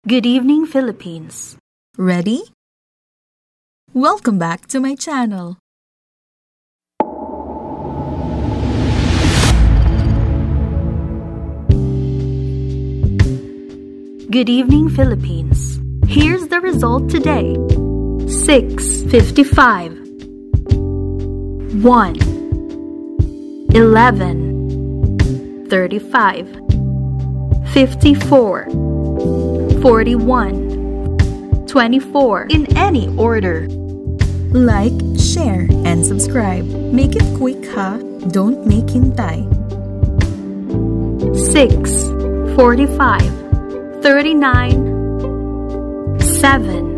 Good evening, Philippines. Ready? Welcome back to my channel. Good evening, Philippines. Here's the result today. 6:55 1 11 35 54 41 24 in any order. Like, share, and subscribe. Make it quick, ha? Don't make hintay. 6 45 39 7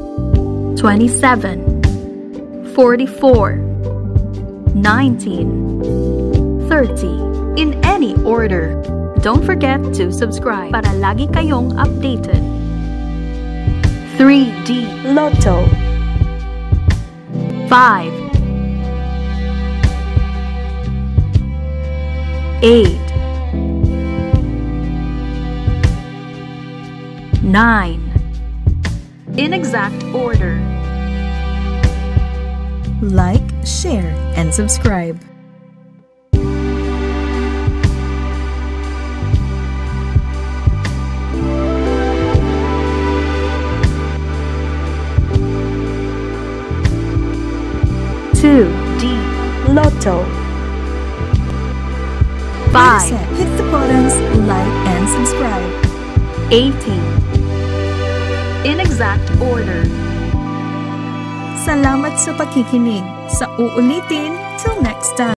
27 44 19 30 in any order. Don't forget to subscribe para lagi kayong updated. 3D Lotto 5 8 9 in exact order. Like, share, and subscribe. D Lotto 5 Hit the buttons, like, and subscribe. 18 in exact order. Salamat sa pakikinig. Sa uulitin, till next time.